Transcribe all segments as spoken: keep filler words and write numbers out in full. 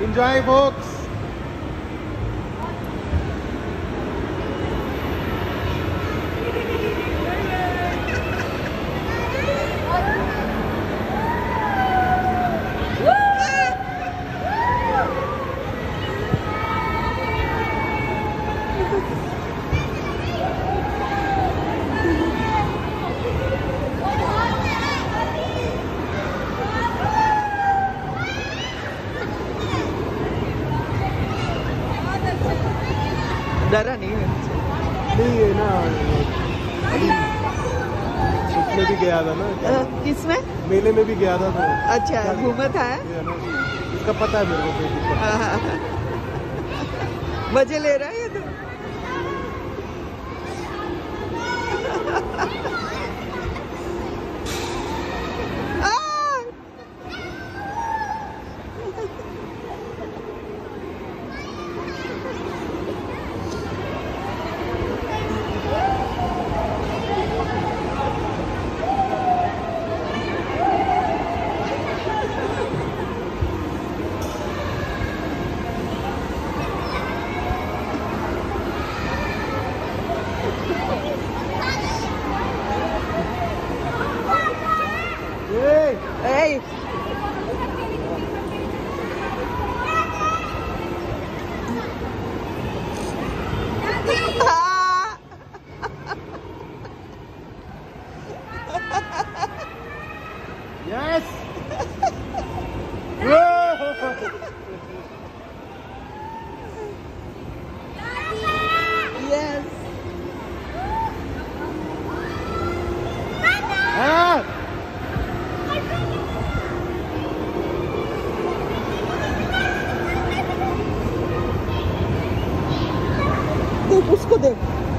Enjoy, folks. डरा नहीं है? नहीं है ना, उसमें भी गया था ना। किसमें? मेले में भी गया था तो। अच्छा, घूमा था? इसका पता है मेरे को। मजे ले रहा है ये तो। Hey! Yes! Yes! Ah! देख उसको देख।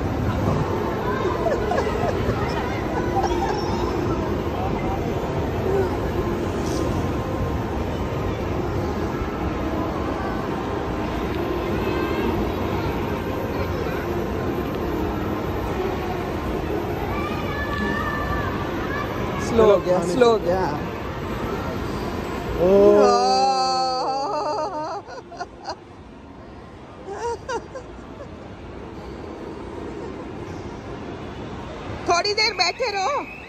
स्लो हो गया, स्लो हो गया। थोड़ी देर बैठे रहो।